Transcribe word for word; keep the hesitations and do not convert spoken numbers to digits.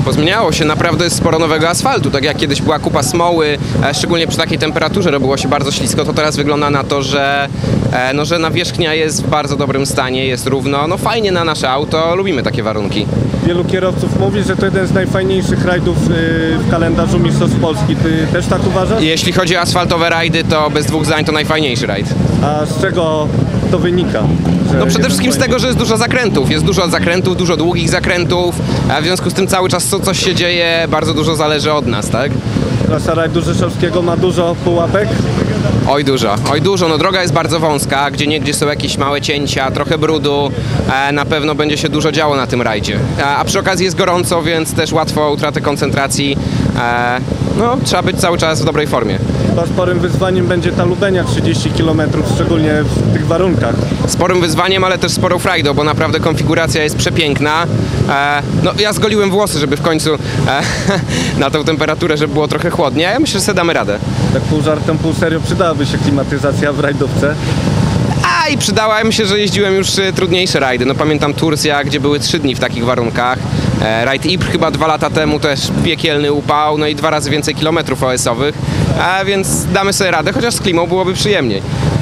Pozmieniało się, naprawdę jest sporo nowego asfaltu, tak jak kiedyś była kupa smoły, e, szczególnie przy takiej temperaturze robiło się bardzo ślisko, to teraz wygląda na to, że, e, no, że nawierzchnia jest w bardzo dobrym stanie, jest równo, no fajnie na nasze auto, lubimy takie warunki. Wielu kierowców mówi, że to jeden z najfajniejszych rajdów yy, w kalendarzu Mistrzostw Polski. Ty też tak uważasz? Jeśli chodzi o asfaltowe rajdy, to bez dwóch zdań to najfajniejszy rajd. A z czego to wynika? No przede wszystkim z tego, że jest dużo zakrętów, jest dużo zakrętów, dużo długich zakrętów, a w związku z tym cały czas co, coś się dzieje, bardzo dużo zależy od nas, tak? Trasa rajdu rzeszowskiego ma dużo pułapek? Oj dużo, oj dużo, no droga jest bardzo wąska, gdzie niegdzie są jakieś małe cięcia, trochę brudu, e, na pewno będzie się dużo działo na tym rajdzie. A, a przy okazji jest gorąco, więc też łatwo o utratę koncentracji, e, no trzeba być cały czas w dobrej formie. Chyba sporym wyzwaniem będzie ta Lubenia trzydzieści kilometrów, szczególnie w tych warunkach. Sporym wyzwaniem, ale też sporą frajdą, bo naprawdę konfiguracja jest przepiękna. E, no ja zgoliłem włosy, żeby w końcu e, na tą temperaturę, żeby było trochę chłodniej, a ja myślę, że sobie damy radę. Tak pół żartem, pół serio przydałaby się klimatyzacja w rajdówce. A i przydała mi się, że jeździłem już e, trudniejsze rajdy. No pamiętam Turcja, gdzie były trzy dni w takich warunkach. E, rajd Ypres chyba dwa lata temu też piekielny upał, no i dwa razy więcej kilometrów O S owych. A więc damy sobie radę, chociaż z klimą byłoby przyjemniej.